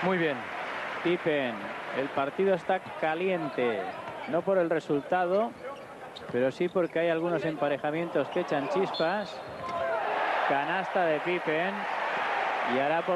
Muy bien. Pippen, el partido está caliente, no por el resultado, pero sí porque hay algunos emparejamientos que echan chispas. Canasta de Pippen y ahora